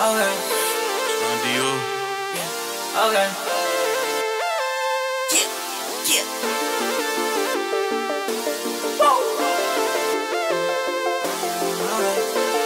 Okay. On to you. Yeah. Okay. Yeah. Whoa. Okay.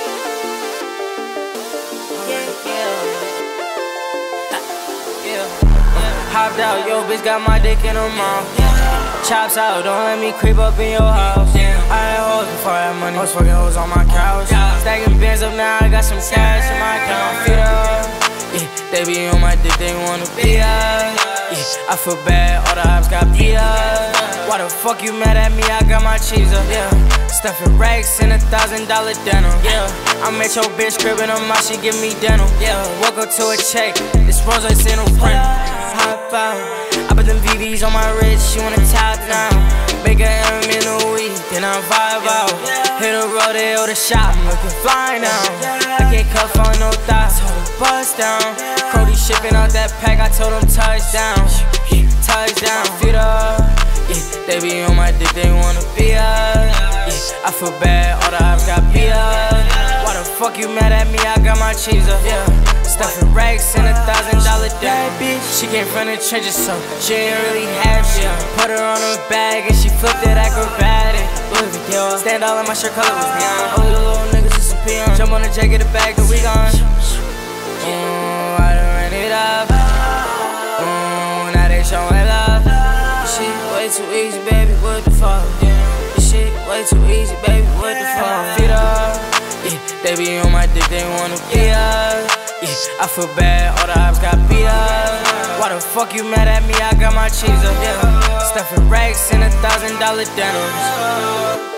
Yeah. Hopped out, yo, bitch got my dick in her mouth. Chops out, don't let me creep up in your house. I had hoes before I had money, I was fucking hoes on my couch. Stacking bands up now, I got some cash in my account. Feet up, yeah, they be on my dick, they wanna be up. Yeah, I feel bad, all the hops got beat up. Why the fuck you mad at me? I got my cheese up, yeah. Stuffing racks in $1,000 denim, yeah. I'm at your bitch crib and I'm out, she give me dental, yeah. Welcome to a check, this rose I send them print. Hop out, I put them VVs on my wrist, she wanna top down. Make a M in a week, then I vibe out. Hit a rodeo, the shop, I'm looking fly now. I can't cuff on no thighs, hold the bust down. Cody shipping out that pack, I told him touchdown. Touchdown, feet up. Yeah, they be on my dick, they wanna be up. Yeah, I feel bad, all the hops got beat up. Why the fuck you mad at me? I got my cheese up, yeah. Stuffing racks in $1,000 denim. Bitch, she came from the trenches, so she ain't really have shit. Put her on her bag and she flipped it acrobatic. Stand all in my shirt color was neon. All the little niggas is a peon. Jump on the jet, get it back, then we gone. I done ran it up. Now they showing love. This shit way too easy, baby, what the fuck? This shit way too easy, baby, what the fuck? Feet up, yeah, they be on my dick, they wanna be up. Yeah, I feel bad, all the hops got beat up. Why the fuck you mad at me? I got my cheese up, yeah. Stuffing racks in $1,000 denims.